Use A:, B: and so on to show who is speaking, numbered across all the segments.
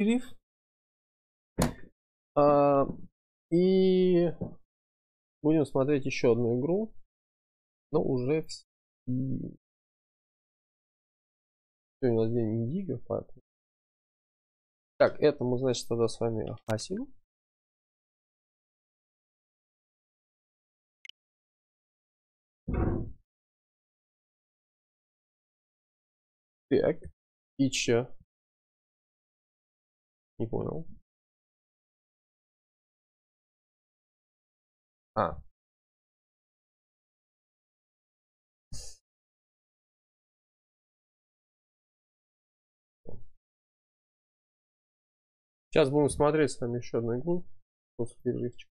A: перерыв. И будем смотреть еще одну игру, но уже сегодня у нас день Индиго, поэтому. Так, это мы, значит, тогда с вами гасим. Так, и чё? Не понял. Сейчас будем смотреть с вами еще одну игру после перерывчика.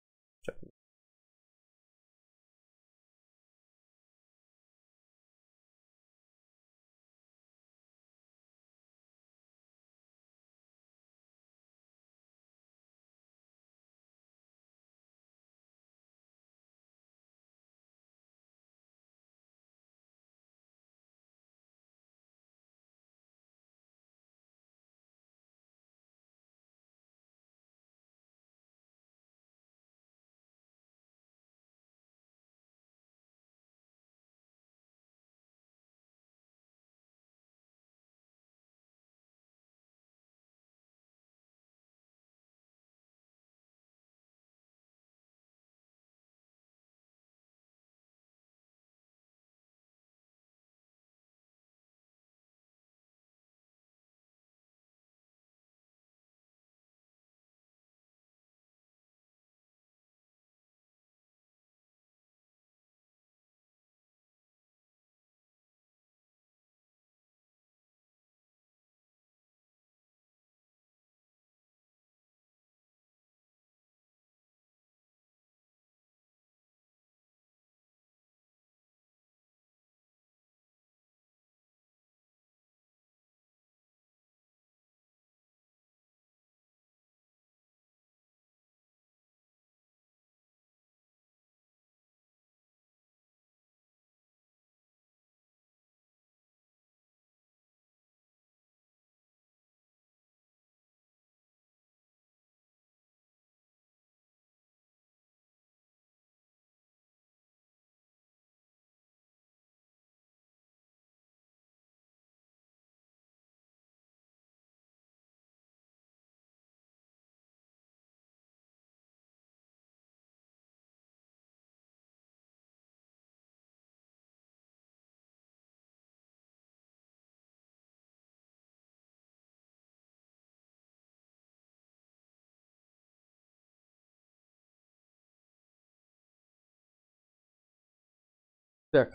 A: Так,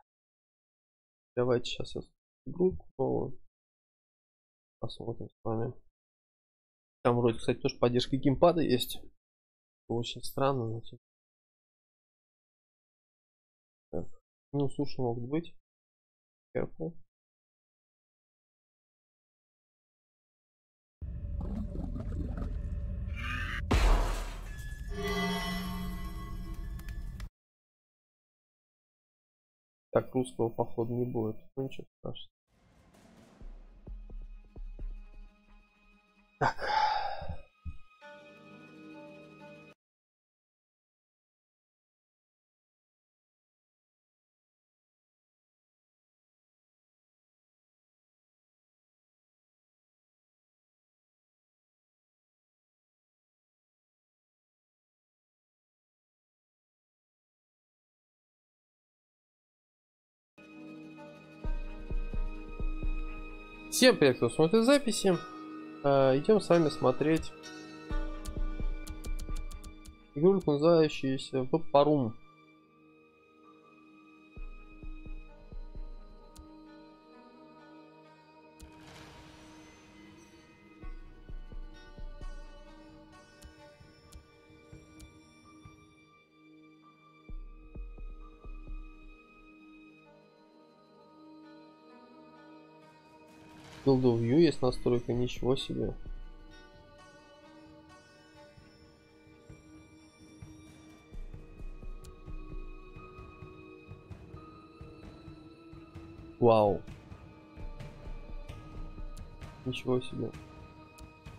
A: давайте сейчас игру посмотрим с вами. Там вроде, кстати, тоже поддержка геймпада есть. Очень странно, но так. Минус уши могут быть. Careful. Так, русского походу не будет. Ну ничего страшного. Так. Всем привет, кто смотрит записи. Идем с вами смотреть игру, называющуюся Вапорум. Build of View есть настройка, ничего себе. Вау. Ничего себе.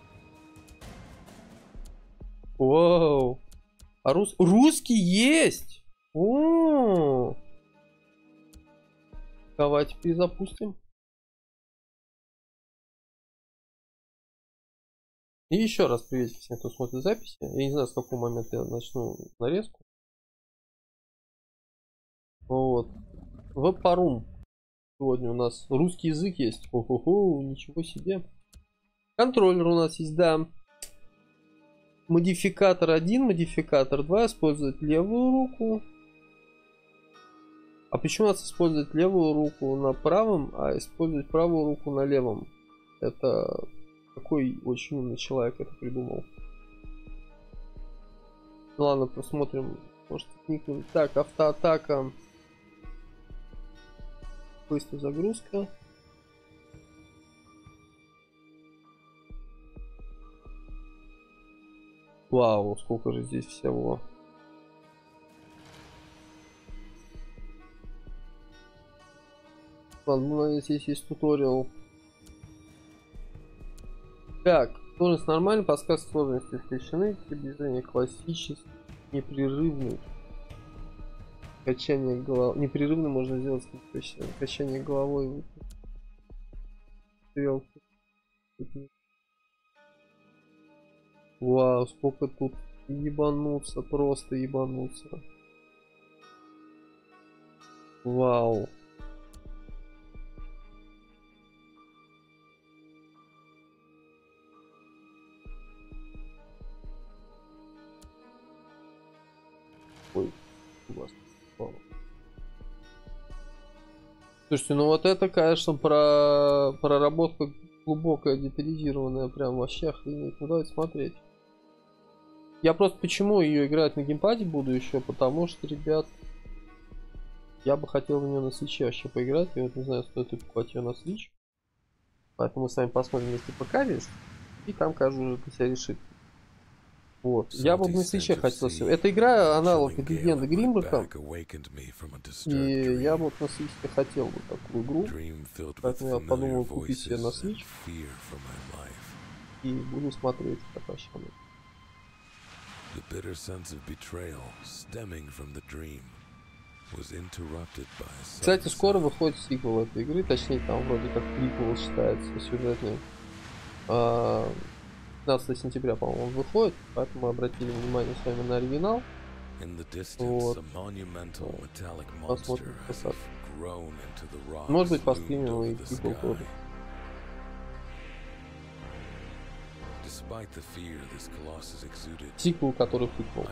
A: Вау. А русский есть! О, давайте перезапустим. И еще раз приветик всем, кто смотрит записи. Я не знаю, с какого момента я начну нарезку. Вот. Веб-парум. Сегодня у нас русский язык есть. Хо-хо-хо, ничего себе. Контроллер у нас есть, да. Модификатор 1, модификатор 2. Использовать левую руку. А почему надо использовать левую руку на правом, а использовать правую руку на левом? Это какой очень умный человек это придумал. Ну ладно, посмотрим. Может, кникнуть. Так, автоатака. Быстрая загрузка. Вау, сколько же здесь всего. Ладно, здесь есть туториал. Так, сложность нормальная, подсказки сложности включены, приближение классический, непрерывный. Качание головы. Непрерывно можно сделать качание головой. Стрелки. Вау, сколько тут ебануться, просто ебануться. Вау. Ой, классно. Слушайте, ну вот это, конечно, проработка глубокая, детализированная, прям вообще охренеть. Ну давайте смотреть. Я просто почему ее играть на геймпаде буду еще, потому что, ребят, я бы хотел в нее на свитче вообще поиграть. Я вот не знаю, стоит ли покупать ее на свитч. Поэтому мы с вами посмотрим, если ПК есть. И там каждый уже для себя решит. Вот. Я бы на свитче хотел. Эта игра аналог Легенды Гримбека. И я вот на свитче хотел бы такую игру. Поэтому я подумал купить себе на свитч. И буду смотреть, как вообще оно. Кстати, скоро выходит сиквел этой игры, точнее там вроде как приквел считается сюжетный. 15 сентября, по-моему, он выходит, поэтому мы обратили внимание с вами на оригинал. Вот. Посмотрим, как. Может быть, постримим и приквел тоже. Сиквел, который приквел.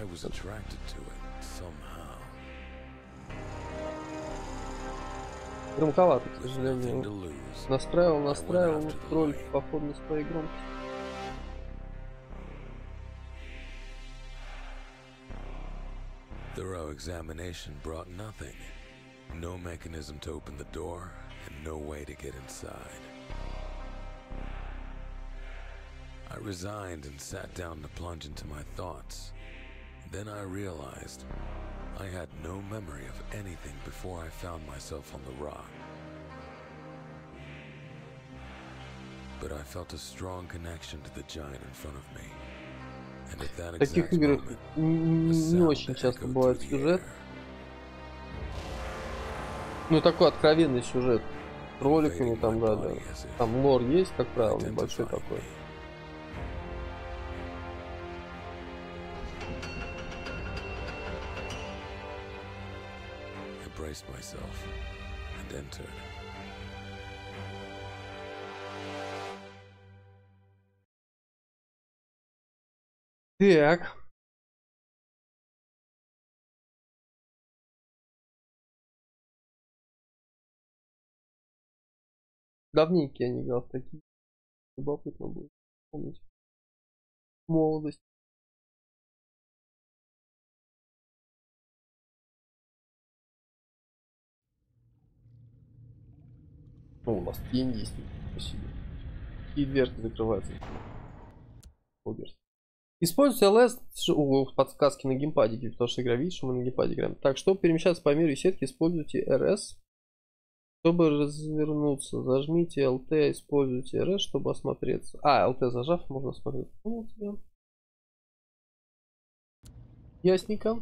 A: Громковато, к сожалению. Настраивал ролик по форме своей громкости.
B: Thorough examination brought nothing. No mechanism to open the door, and no way to get inside. I resigned and sat down to plunge into my thoughts. Then I realized I had no memory of anything before I found myself on the rock. But I felt a strong connection to the giant in front of me.
A: В таких играх не очень часто бывает сюжет. Ну такой откровенный сюжет. С роликами там, да. Там лор есть, как правило, небольшой такой. Так. Давненько я не играл в такие. Любопытно будет помнить. Молодость. О, у нас тень есть. Спасибо. И дверки закрываются. Используйте LS подсказки на геймпаде, потому что игра видит, что мы на геймпаде играем. Так, чтобы перемещаться по миру и сетке, используйте RS. Чтобы развернуться, зажмите LT, используйте RS, чтобы осмотреться. LT зажав, можно осмотреться. Ясненько.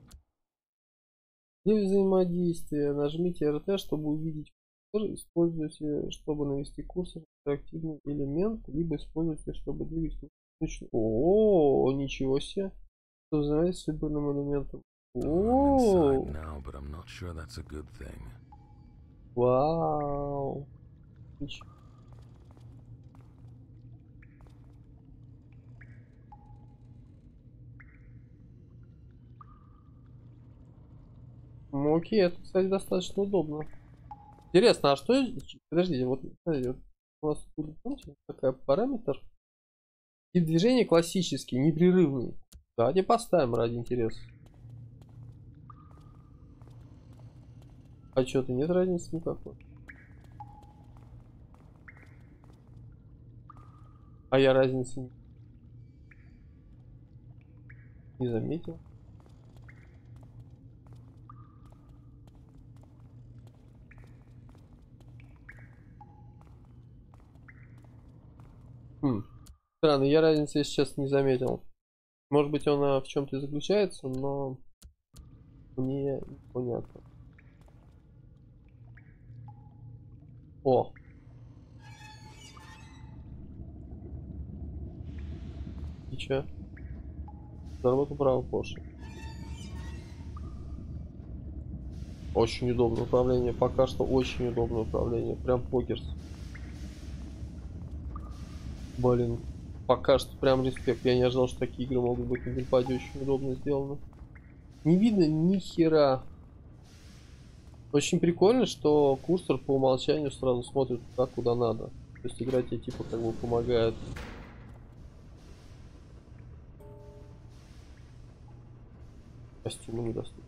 A: Для взаимодействия нажмите РТ, чтобы увидеть курсор. Используйте, чтобы навести курсор интерактивный элемент, либо используйте, чтобы двигать курсор. О, ничего себе. Что взаимодействие с выбранным элементом. О, вау. Ну окей, это, кстати, достаточно удобно. Интересно, а что... Подождите, вот, смотрите, вот у нас тут, помните, такая параметр. Тип движения классический, непрерывный. Давайте поставим ради интереса. А что-то нет разницы никакой. А я разницы не заметил. Странно, я разницы, если честно, не заметил. Может быть, она в чем-то и заключается, но мне непонятно. О! И че? Заработал право Porsche. Очень удобное управление. Пока что очень удобное управление. Прям покерс. Блин. Пока что прям респект. Я не ожидал, что такие игры могут быть на геймпаде очень удобно сделаны. Не видно ни хера. Очень прикольно, что курсор по умолчанию сразу смотрит туда, куда надо. То есть игра тебе типа как бы помогает. Костюмы недоступны.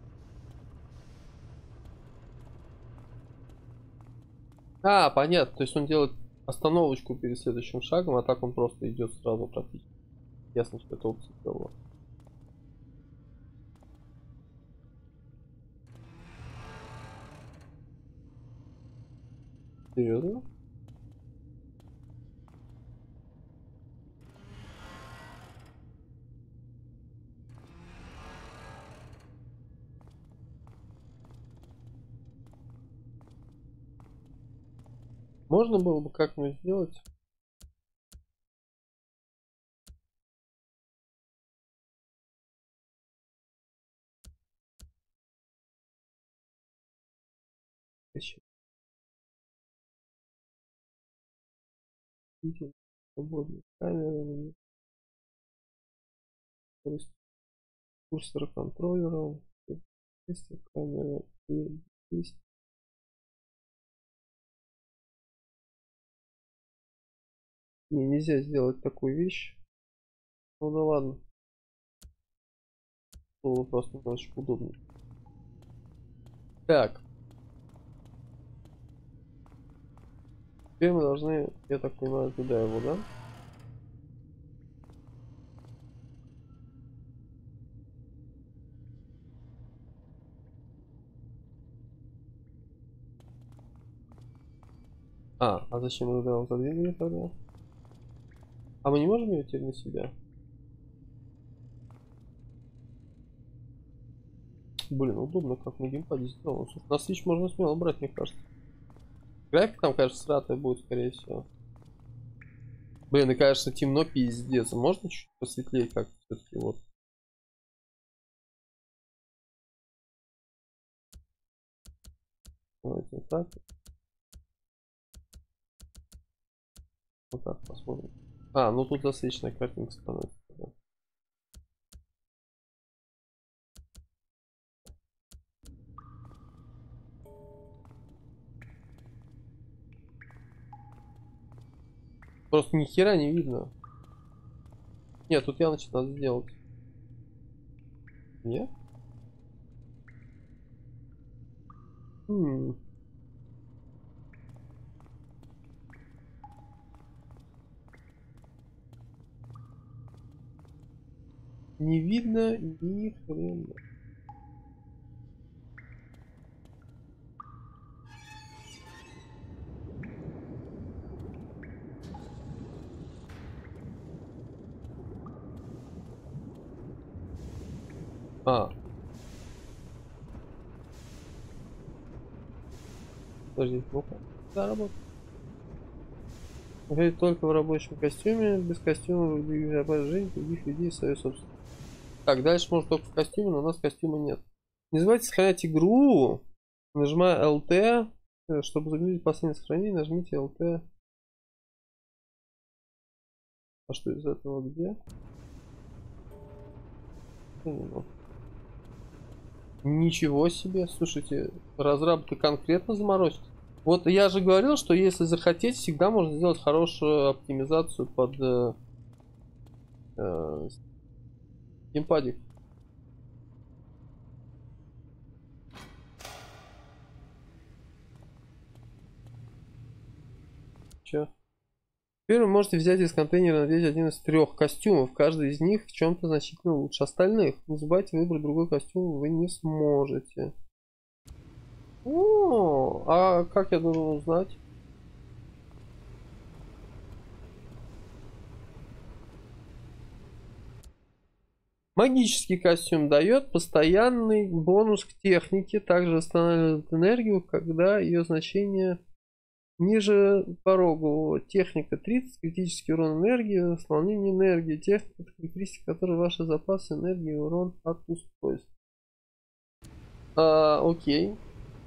A: А, понятно. То есть он делает остановочку перед следующим шагом, а так он просто идет сразу практически. Ясно, что это опция была. Серьезно? Можно было бы как-нибудь сделать? Свободной камеры, курсор контроллера, есть камера, есть. Не, нельзя сделать такую вещь. Ну да ладно. Было просто немножечко удобнее. Так. Теперь мы должны, я так понимаю, туда его, да? А зачем мы туда задвинули тогда? А мы не можем ее теперь на себя? Блин, удобно, как на геймпаде сделано. Слушай, на Switch можно смело брать, мне кажется. График там, кажется, сратая будет, скорее всего. Блин, и кажется, темно пиздец. Можно чуть посветлее как-то все-таки вот. Давайте вот так. Вот так посмотрим. А, ну тут засвеченная картинка становится. Да. Просто ни хера не видно. Нет, тут явно что-то надо сделать. Нет? Не видно ни хрена. А. Подожди, ну-ка. Да, работает. Говорит только в рабочем костюме, без костюма в жизнь других людей свою собственность. Так, дальше можно только в костюме, но у нас костюма нет. Не забывайте сохранять игру, нажимая LT, чтобы загрузить последнее сохранение, нажмите LT. А что из этого где? Ничего себе, слушайте, разработка конкретно заморозит. Вот я же говорил, что если захотеть, всегда можно сделать хорошую оптимизацию под геймпадик. Че? Теперь вы можете взять из контейнера, надеть один из 3 костюмов. Каждый из них в чем-то значительно лучше остальных. Не забывайте, выбрать другой костюм вы не сможете. О, а как я должен узнать? Магический костюм дает постоянный бонус к технике. Также восстанавливает энергию, когда ее значение ниже порогового. Техника 30, критический урон энергии, восполнение энергии. Техника, характеристика которой ваши запасы энергии и урон от устройств. Окей.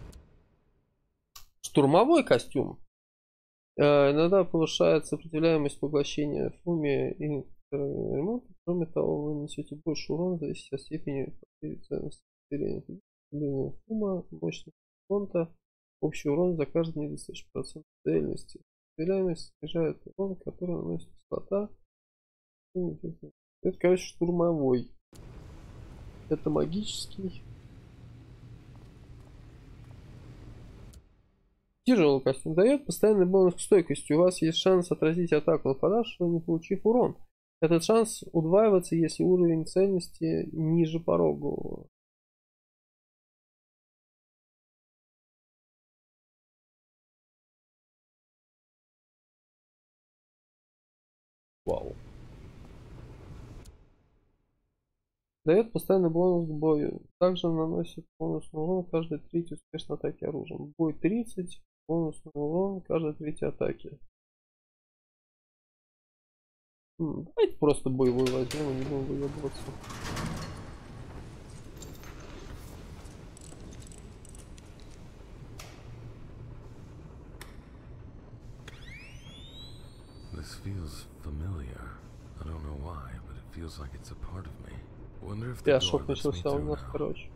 A: Штурмовой костюм. Иногда повышает сопротивляемость поглощения фуми и ремонта. Кроме того, вы нанесете больше урона, зависит от степени ценности фума, мощности фронта. Общий урон за каждый недостаточный процент дальности. Сопротивляемость снижает урон, который наносит кислота. Это, короче, штурмовой. Это магический. Тяжелый костюм дает постоянный бонус к стойкости. У вас есть шанс отразить атаку нападавшего, не получив урон. Этот шанс удваивается, если уровень цельности ниже порогового. Вау. Дает постоянный бонус к бою. Также наносит бонусный урон каждой третьей успешной атаки оружием. Бой 30, бонусный урон каждой третьей атаки. Давайте просто боевой возьмем и не будем выебываться.
B: This feels familiar. I don't know why, but it feels like it's a part of me. Wonder if the door
A: Шок
B: lets me
A: начался у
B: through
A: нас,
B: now.
A: короче.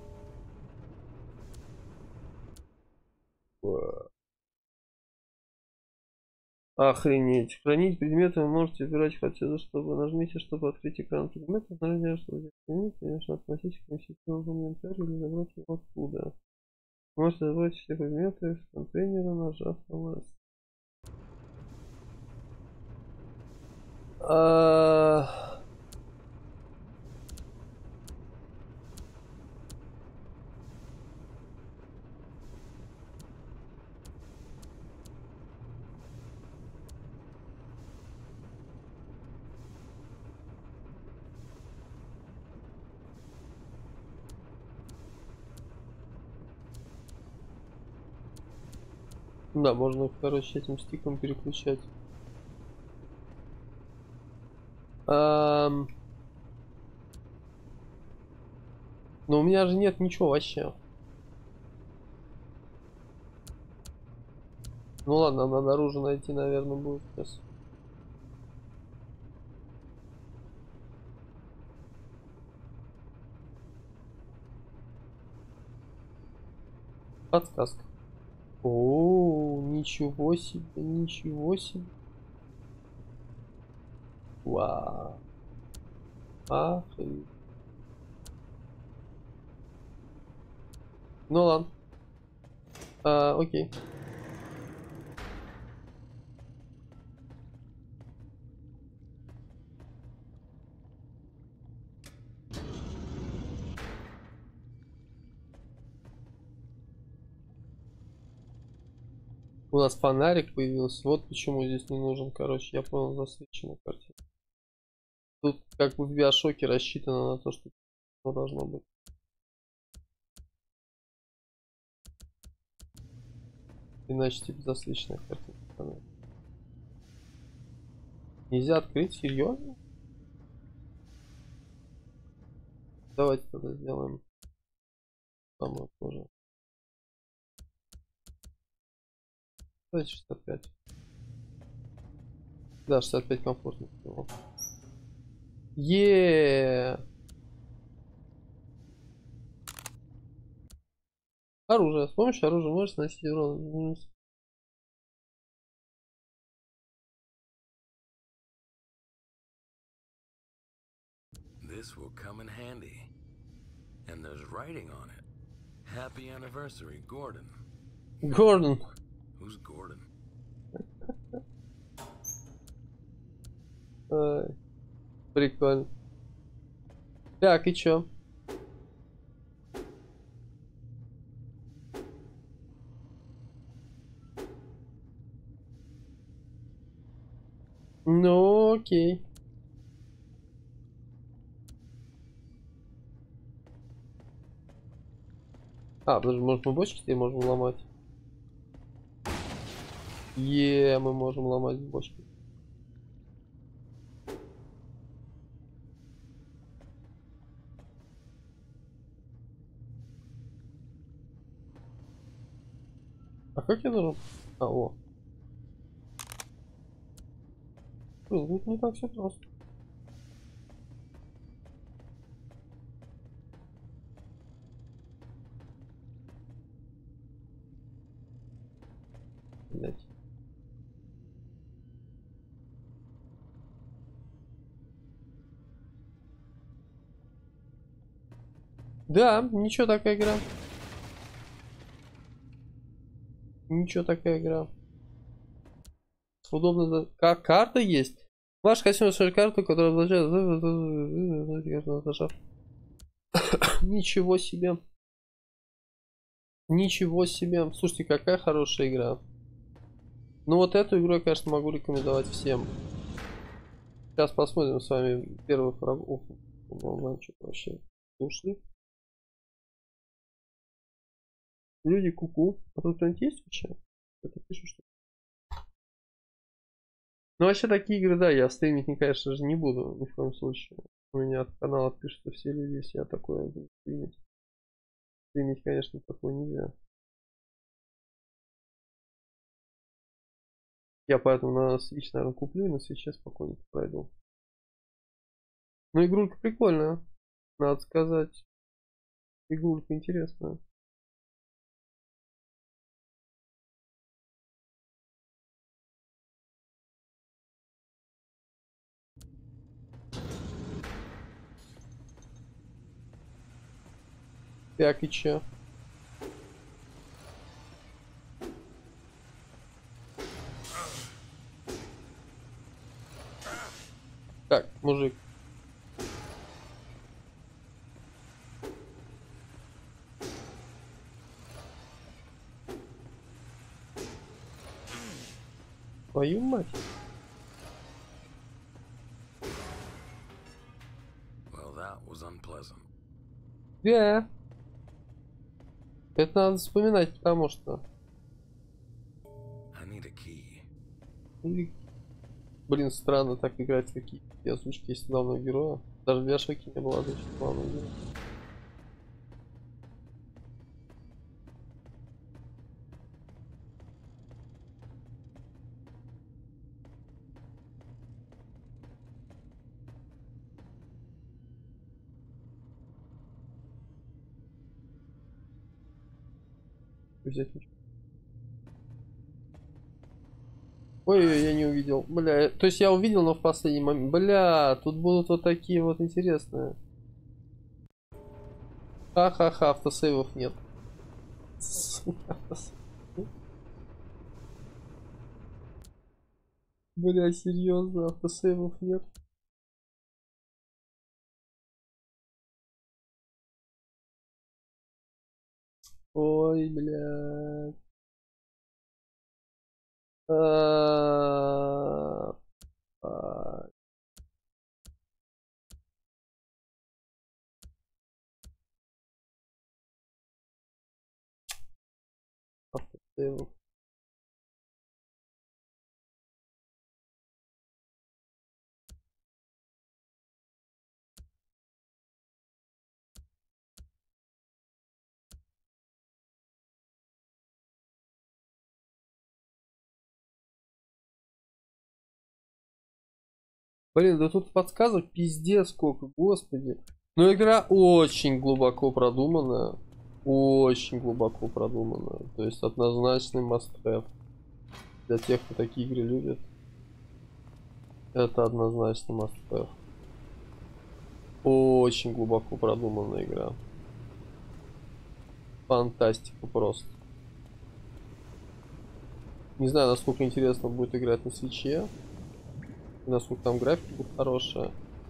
A: Охренеть. Хранить предметы вы можете выбирать хотя чтобы нажмите, чтобы открыть экран предмета. Нажмите, чтобы взять предмет, конечно, относитесь к носителю в инвентарь или забрать его оттуда. Можете забрать все предметы с контейнера, нажав на LS. Да, можно, короче, этим стиком переключать. Но у меня же нет ничего вообще. Ну ладно, надо оружие найти, наверное, будет сейчас. Подсказка. О, ничего себе, ничего себе. Вау. Охренеть. Ну ладно. Окей. У нас фонарик появился. Вот почему здесь не нужен. Короче, я понял, засвеченная картина. Тут как бы в биошоке рассчитано на то, что Но должно быть. Иначе типа засвеченная картинка. Нельзя открыть, серьезно? Давайте тогда сделаем самое тоже. Давайте 65. Да, 65 комфортно. Еее. Оружие. С помощью оружия можешь наносить урон.
B: This will come in handy. And there's writing on it. Happy anniversary, Gordon.
A: Гордон.
B: Who's Gordon?
A: Ай, прикольно. Так, и чё? Ну, окей. А, подожди, может мы бочки теперь можем ломать? Мы можем ломать бочки. А как я должен? А, о. Блин, тут не так все просто. Блять. Да, ничего такая игра. Ничего такая игра. Удобно. Как карта есть? Ваш хотел свою карту, которая обладает... Ничего себе. Ничего себе. Слушайте, какая хорошая игра. Ну вот эту игру я, конечно, могу рекомендовать всем. Сейчас посмотрим с вами первый фрагмент. Что-то вообще ушли. Люди куку. А тут кто-нибудь есть вообще? Это пишу, что... Ну вообще такие игры, да, я стримить, конечно же, не буду ни в коем случае. У меня от канала пишутся все люди, если я такое буду стримить. Стримить, конечно, такое нельзя. Я поэтому на Switch, наверное, куплю и на Switch спокойно пройду. Ну, игрулька прикольная, надо сказать. Игрулька интересная. Так, и чё? Так, мужик. Твою мать.
B: Well, that was unpleasant.
A: Да. Это надо вспоминать, потому что...
B: I need a key.
A: Блин, странно так играть в такие озвучки, если главного героя. Даже в Биошоке не было озвучки главного героя. Взять ничего. Ой, я не увидел. Бля, то есть я увидел, но в последний момент. Бля, тут будут вот такие вот интересные. Ха-ха-ха, автосейвов нет. Бля, серьезно, автосейвов нет. Ой, бля. сейвов. Блин, да тут подсказок пиздец сколько, господи. Но игра очень глубоко продуманная. Очень глубоко продуманная. То есть однозначный must-have. Для тех, кто такие игры любит. Это однозначно must-have. Очень глубоко продуманная игра. Фантастика просто. Не знаю, насколько интересно будет играть на свитче. Насколько там графика будет хорошая.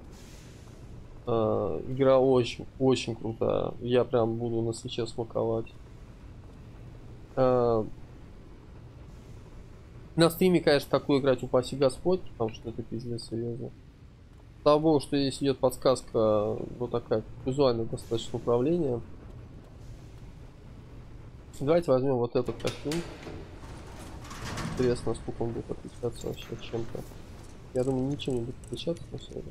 A: Игра очень крутая. Я прям буду на свитче смаковать. На стриме, конечно, такую играть упаси Господь, потому что это пиздец серьезно. Слава богу, что здесь идет подсказка, вот такая визуальное достаточно управление. Давайте возьмем вот этот костюм. Интересно, насколько он будет отличаться вообще от чем-то. Я думаю, ничем не будет отличаться, но все равно.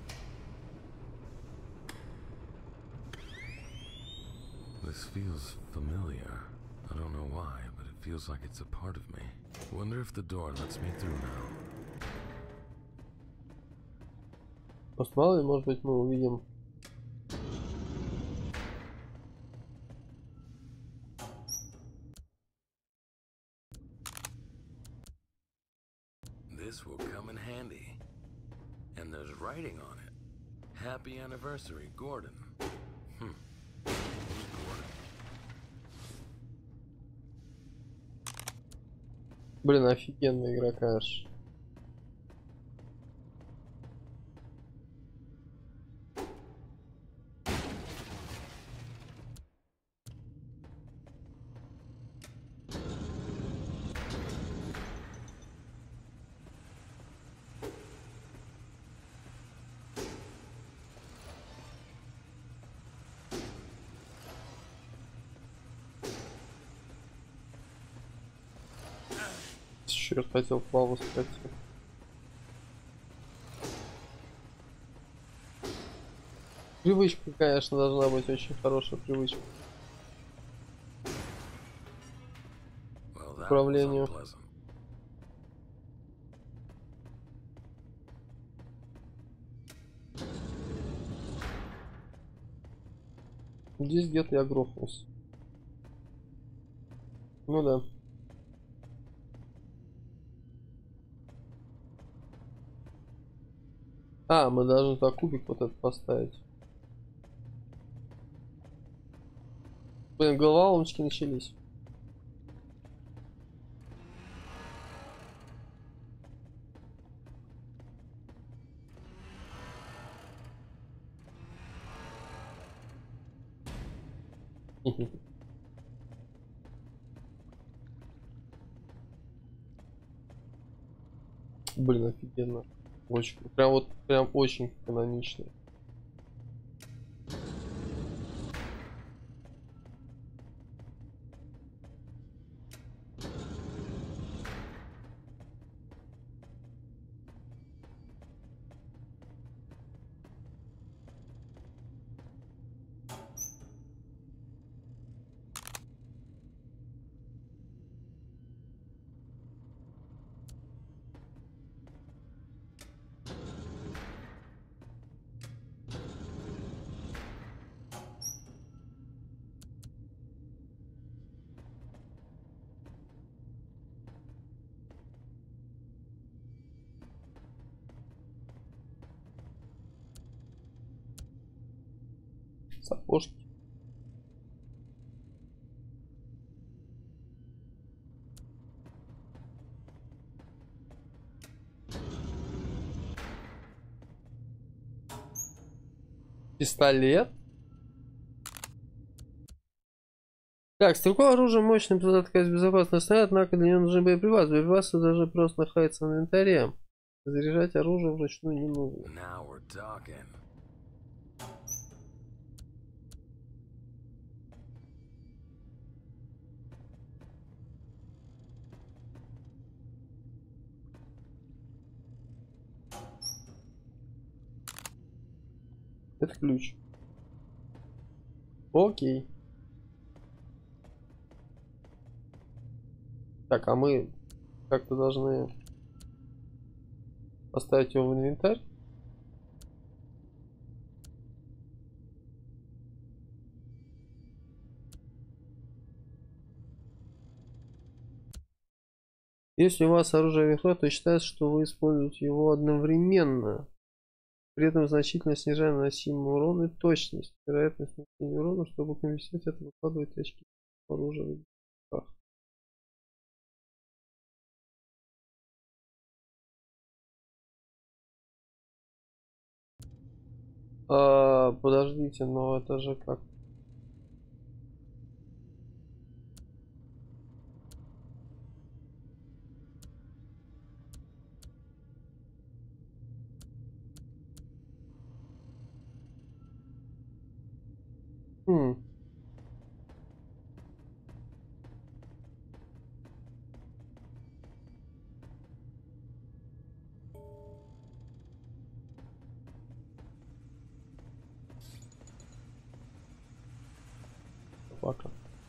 B: This feels familiar. I don't know why, but it feels like it's a part of me. Wonder if the door lets me through now.
A: Просто мало ли, может быть, мы увидим.
B: This will come in handy. And there's writing on it. Happy anniversary, Gordon. Who's Gordon?
A: Блин, офигенная игра, конечно. Черт, хотел плаву спросить. Привычка, конечно, должна быть очень хорошая привычка
B: Well,
A: к
B: that was
A: управлению.
B: unpleasant.
A: Здесь где-то я грохнулся. Ну да. Мы должны туда кубик вот этот поставить. Блин, головоломочки начались. Блин, офигенно. Очень, прям очень канонично. Сапожки. Пистолет. Так, стрелковое оружие мощным такая безопасная снаряд, однако для него нужны боеприпасы. Боеприпасы даже просто находятся в инвентаре. Заряжать оружие вручную не нужно.
B: Now we're talking.
A: Это ключ. Окей. Так, а мы как-то должны поставить его в инвентарь. Если у вас оружие вверху, то считается, что вы используете его одновременно. При этом значительно снижая наносимый урон и точность. Вероятность нанесения урона, чтобы компенсировать это, выкладывать очки оружия. Подождите, но это же как? Пока.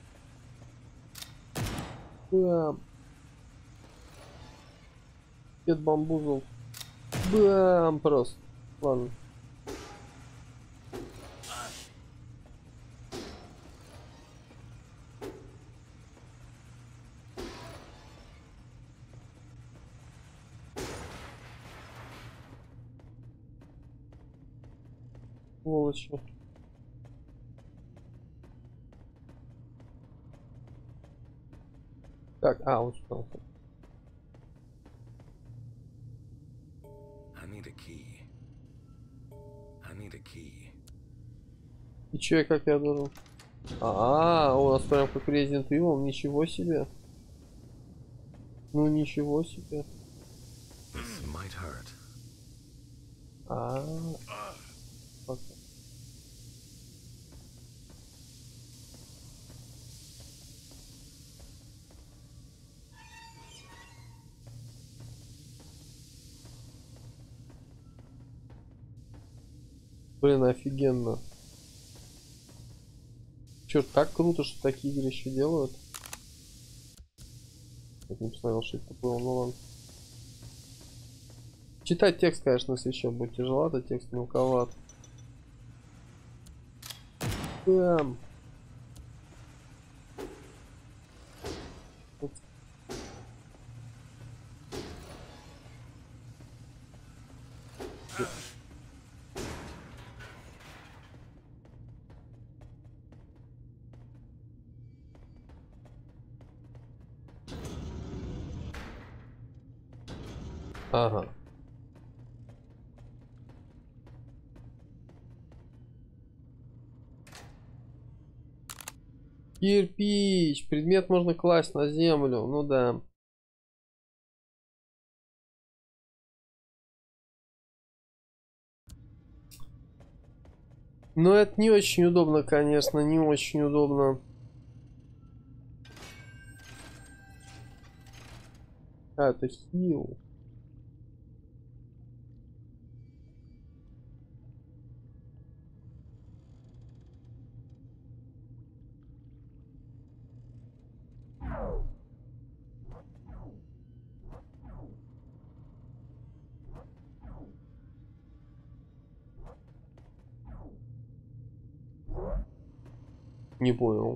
A: Бам. Дед бамбузл. Бам, просто. Ладно. Сволочи. Так, вот что. И чё, и как я должен? У нас прям как Resident Evil, ничего себе. Ну ничего себе. Блин, офигенно. Чё, так круто, что такие игры еще делают. Я не посмотрел, что это было, ну ладно. Читать текст, конечно, если еще будет тяжеловато, текст мелковат. Бам. Ага. Кирпич. Предмет можно класть на землю. Ну да. Но это не очень удобно, конечно. Не очень удобно. Это хил. Не понял.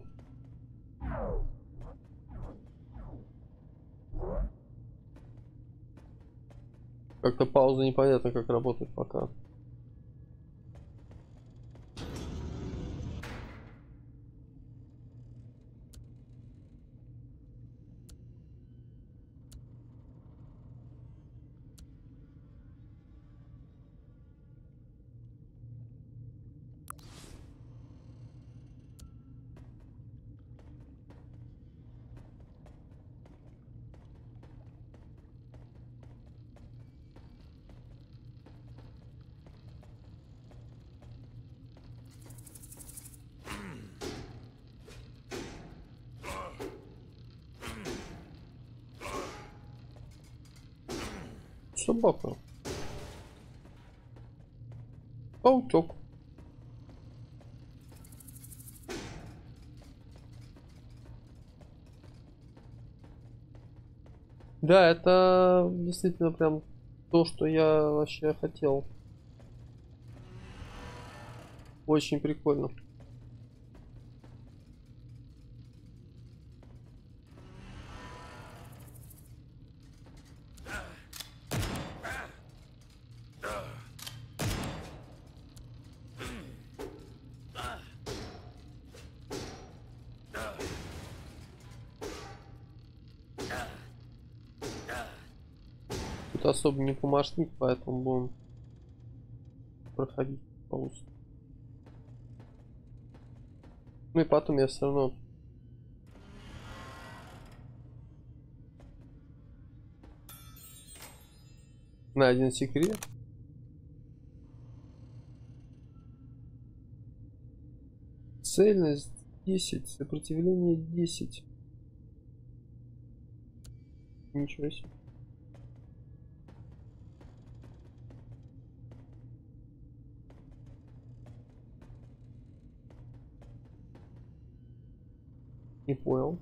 A: Как-то пауза непонятно, как работает пока. Собака. Паучок. Да, это действительно прям то, что я вообще хотел. Очень прикольно. Тут особо не помощник, поэтому будем проходить по усту. Ну и потом я все равно на один секрет. Цельность 10, сопротивление 10. Ничего себе. Не понял.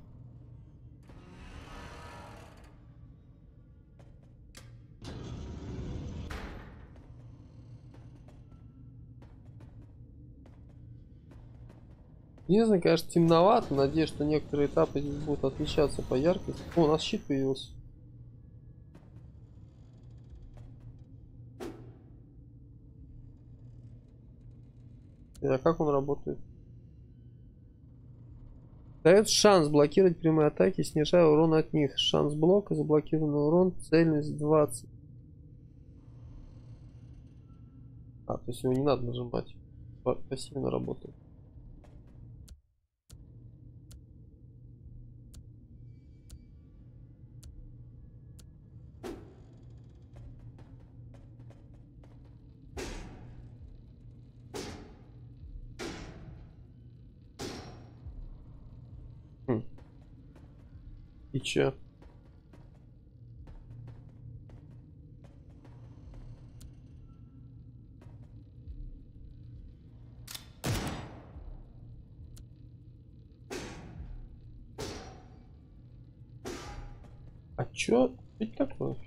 A: Не знаю, конечно, темновато. Надеюсь, что некоторые этапы здесь будут отличаться по яркости. О, у нас щит появился. А как он работает? Дает шанс блокировать прямые атаки, снижая урон от них. Шанс блока, заблокированный урон, цельность 20. А, то есть его не надо нажимать. Пассивно работает. И чё? А чё? Ведь такое?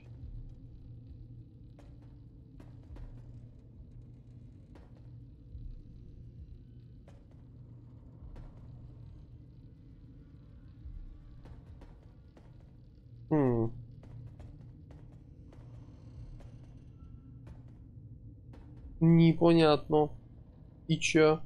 A: Непонятно. И чё?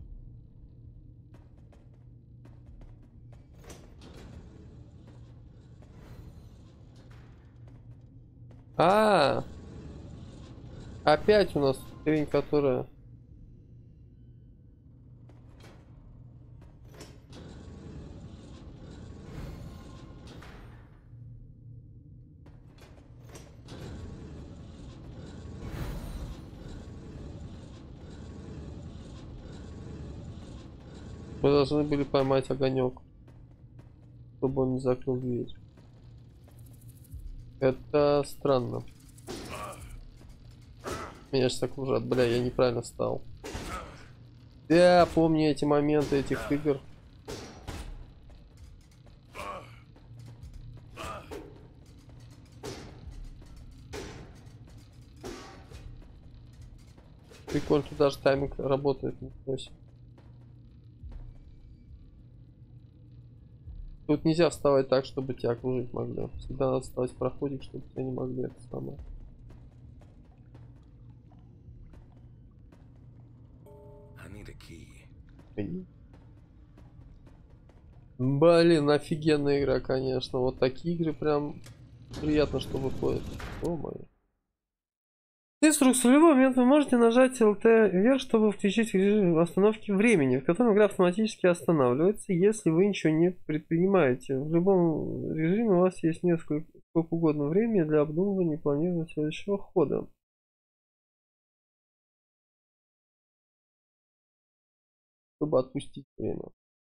A: А, опять у нас хрень, которая... Мы должны были поймать огонек, чтобы он не закрыл дверь. Это странно. Меня сейчас окружат. Бля, я неправильно стал. Да, помню эти моменты этих игр. Прикольно, тут даже тайминг работает. Тут нельзя вставать так, чтобы тебя окружить могли. Всегда надо вставать в проходик, чтобы тебя не могли это самое. Блин, офигенная игра, конечно. Вот такие игры прям приятно, что выходят. О мое. В любой момент вы можете нажать LT вверх, чтобы включить режим остановки времени, в котором игра автоматически останавливается, если вы ничего не предпринимаете. В любом режиме у вас есть сколько угодно времени для обдумывания и планирования следующего хода. Чтобы отпустить время.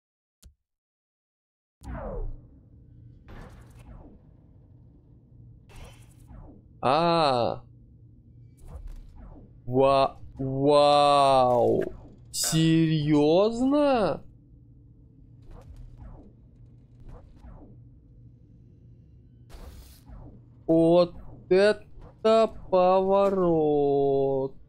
A: Вау! Серьезно? Вот это поворот.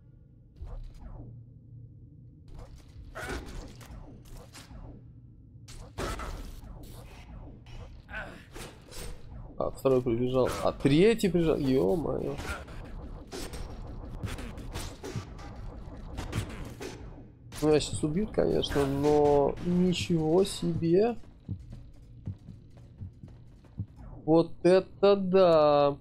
A: А, второй прибежал. А третий прибежал. Ё-моё. Ну, я сейчас убьют, конечно, но ничего себе. Вот это да.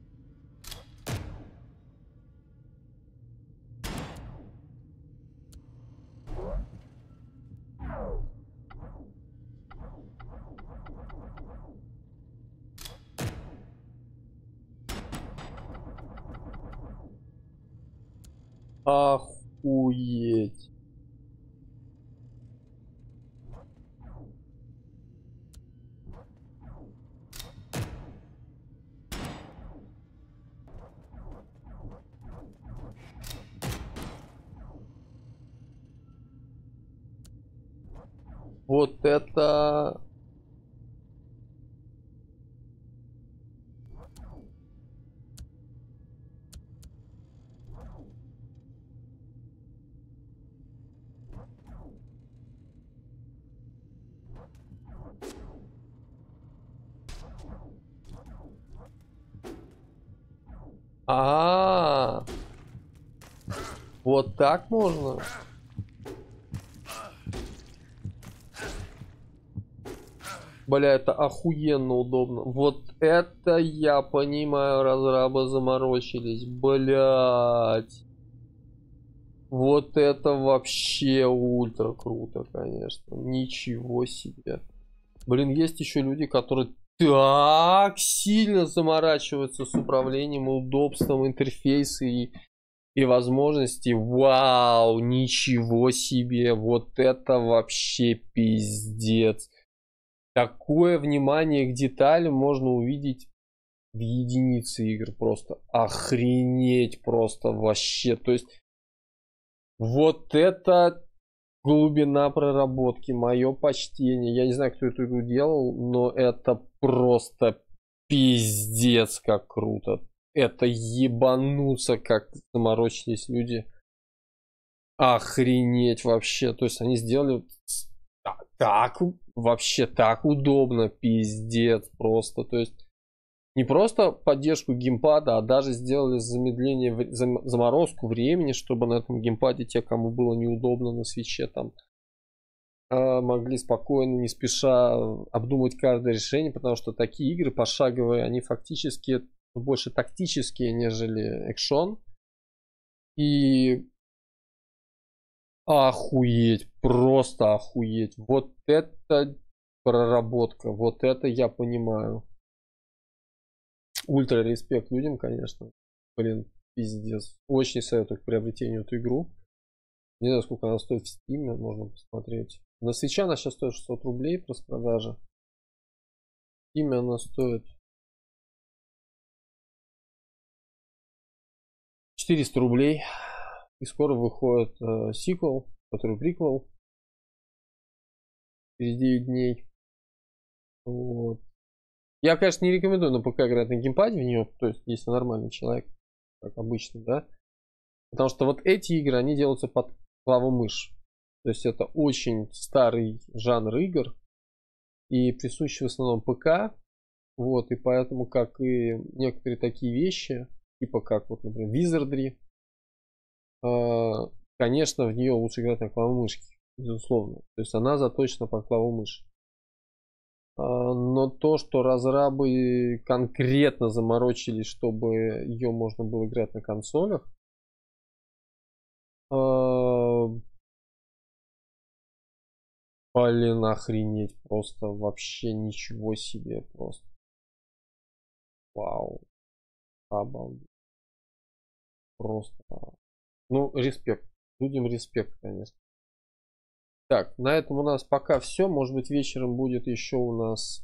A: Охуеть. Вот это... А, вот так можно? Бля, это охуенно удобно. Вот это я понимаю, разрабы заморочились. Блять. Вот это вообще ультра круто, конечно. Ничего себе. Блин, есть еще люди, которые так сильно заморачиваются с управлением, удобством интерфейса и возможностей. Вау, ничего себе. Вот это вообще пиздец. Такое внимание к деталям можно увидеть в единице игр. Просто охренеть просто вообще. То есть вот это глубина проработки. Мое почтение. Я не знаю, кто эту игру делал, но это просто пиздец как круто. Это ебануться, как заморочились люди. Охренеть вообще. То есть они сделали так вообще так удобно, пиздец просто. То есть не просто поддержку геймпада, а даже сделали замедление, заморозку времени, чтобы на этом геймпаде те, кому было неудобно на свитче, там могли спокойно, не спеша обдумать каждое решение, потому что такие игры пошаговые, они фактически больше тактические, нежели экшон. И охуеть, просто охуеть. Вот это проработка, вот это я понимаю. Ультра респект людям, конечно. Блин, пиздец. Очень советую к приобретению эту игру. Не знаю, сколько она стоит в Steam, можно посмотреть. На свитче она сейчас стоит 600 рублей по распродаже. В Steam она стоит 400 рублей. И скоро выходит сиквел, который приквел. Через 9 дней. Вот. Я, конечно, не рекомендую на ПК играть на геймпаде в нее, то есть, если нормальный человек, как обычно, да. Потому что вот эти игры, они делаются под клаву-мышь. То есть, это очень старый жанр игр. И присущий в основном ПК. Вот, и поэтому, как и некоторые такие вещи, типа как, вот, например, Wizardry, конечно, в нее лучше играть на клаву-мышке, безусловно. То есть, она заточена под клаву-мышь. Но то, что разрабы конкретно заморочились, чтобы ее можно было играть на консолях, блин, охренеть, просто вообще ничего себе, просто вау, обалдеть, просто, ну, респект, людям респект, конечно. Так, на этом у нас пока все. Может быть, вечером будет еще у нас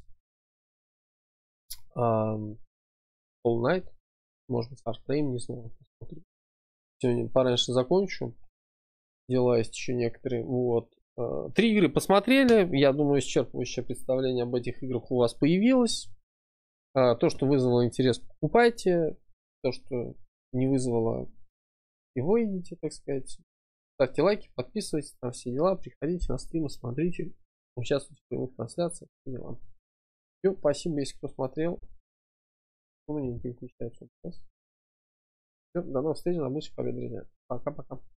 A: All Night. Может быть, Warframe, не знаю. Посмотрим. Сегодня пораньше закончу. Дела есть еще некоторые. Вот. 3 игры посмотрели. Я думаю, исчерпывающее представление об этих играх у вас появилось. То, что вызвало интерес, покупайте. То, что не вызвало, его идите, так сказать. Ставьте лайки, подписывайтесь на все дела, приходите на стримы, смотрите, участвуйте в прямых трансляциях, все дела. Все, спасибо, если кто смотрел. Не переключается. Все, до новых встреч, на будущих побед, друзья. Пока-пока.